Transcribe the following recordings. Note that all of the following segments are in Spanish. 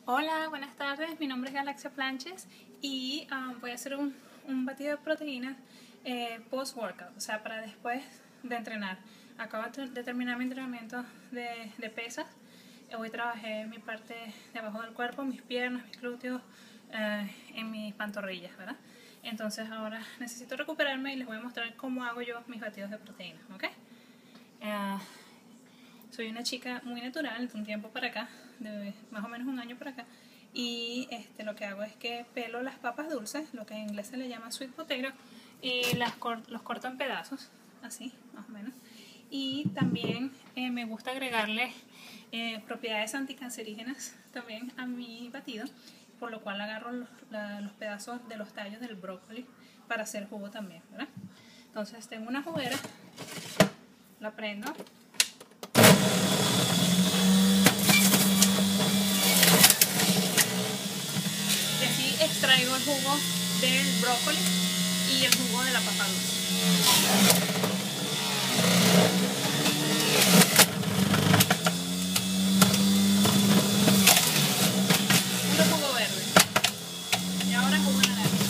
Hola, buenas tardes. Mi nombre es Galaxia Planches y voy a hacer un batido de proteínas post-workout, o sea, para después de entrenar. Acabo de terminar mi entrenamiento de pesas. Hoy trabajé mi parte de abajo del cuerpo, mis piernas, mis glúteos, en mis pantorrillas, ¿verdad? Entonces ahora necesito recuperarme y les voy a mostrar cómo hago yo mis batidos de proteínas, ¿ok? Soy una chica muy natural, de un tiempo para acá, de más o menos un año para acá, y lo que hago es que pelo las papas dulces, lo que en inglés se le llama sweet potato, y los corto en pedazos, así, más o menos. Y también me gusta agregarle propiedades anticancerígenas también a mi batido, por lo cual agarro los pedazos de los tallos del brócoli para hacer jugo también, ¿verdad? Entonces tengo una juguera, la prendo. Y así extraigo el jugo del brócoli y el jugo de la papa dulce. Puro jugo verde. Y ahora jugo de naranja.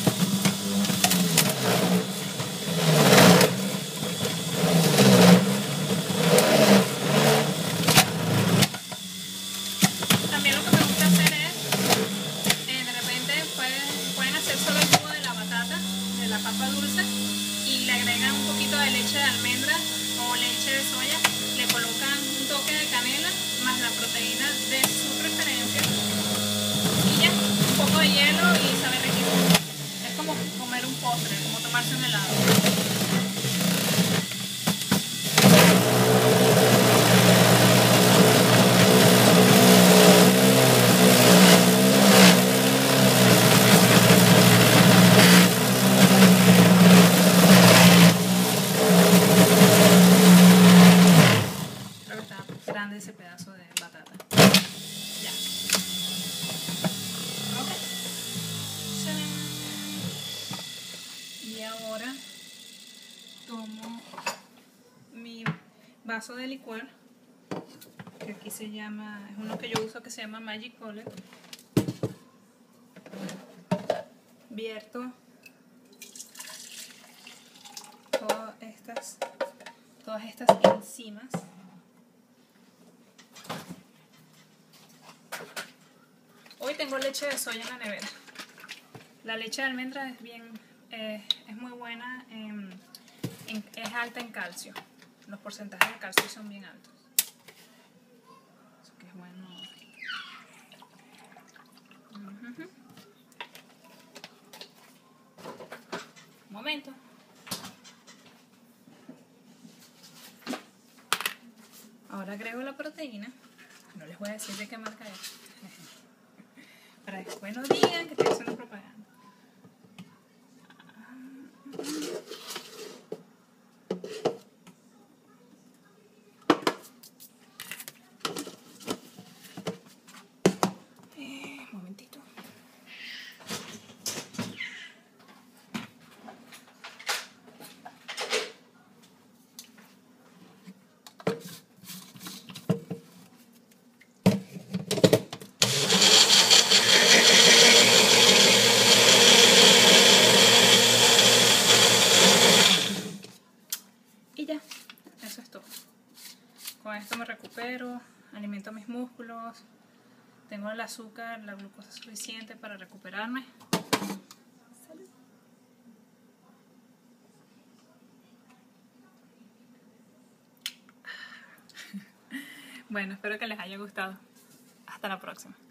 También lo que me gusta hacer es, de repente pueden hacer solo el jugo de la batata, de la papa dulce, y le agregan un poquito de leche de almendra o leche de soya, le colocan un toque de canela más la proteína de su preferencia y ya, un poco de hielo y sabe riquísimo. Es como comer un postre, como tomarse un helado. Creo que está grande ese pedazo de batata. Ya. Ok. Y ahora tomo mi vaso de licor, que aquí se llama, es uno que yo uso que se llama Magic Bullet. Vierto todas estas enzimas. Hoy tengo leche de soya en la nevera. La leche de almendra es muy buena, es alta en calcio. Los porcentajes de calcio son bien altos. Eso que es bueno. Un momento. Ahora agrego la proteína. No les voy a decir de qué marca es. Para que después no digan que estoy haciendo propaganda. Momentito. Y ya, eso es todo. Con esto me recupero, alimento mis músculos, tengo el azúcar, la glucosa suficiente para recuperarme. Salud. Bueno, espero que les haya gustado. Hasta la próxima.